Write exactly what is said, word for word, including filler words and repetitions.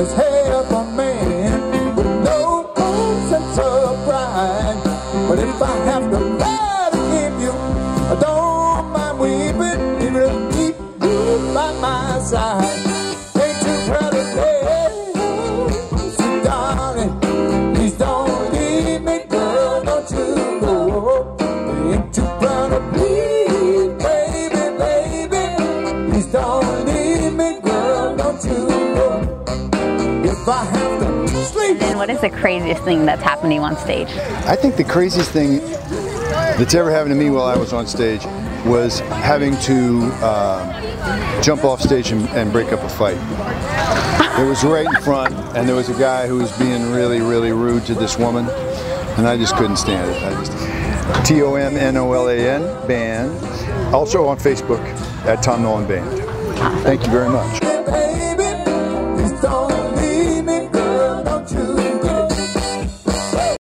is half a man with no sense of pride. But if I have to try to keep you, I don't mind weeping, even if keep you by my side. Ain't too proud to play, so darling, please don't leave me, girl, don't you go. Ain't too proud to please, baby, baby, please don't leave me, girl, don't you go. If I have to sleep. And what is the craziest thing that's happened to you on stage? I think the craziest thing that's ever happened to me while I was on stage was having to uh, jump off stage and, and break up a fight. It was right in front, and there was a guy who was being really, really rude to this woman, and I just couldn't stand it. I just T O M N O L A N, band. Also on Facebook at Tom Nolan Band. Thank you very much.